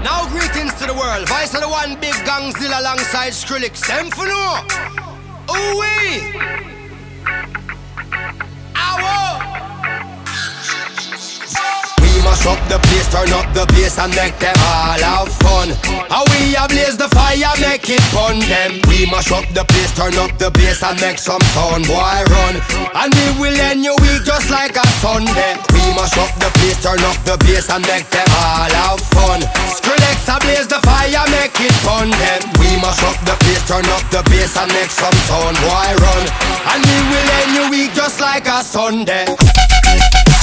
Now greetings to the world. Vice of the one big gangzilla alongside Skrillex. Them for no. Ooh-wee. Mash up the place, turn up the bass and make them all have fun. How we ablaze the fire, make it fun them. We mash up the place, turn up the bass and make some sound, boy run. And we will end your week just like a Sunday. We mash up the place, turn up the bass and make them all have fun. Skrillex ablaze the fire, make it fun them. We mash up the place, turn up the bass and make some sound, boy run. And we will end your week just like a Sunday.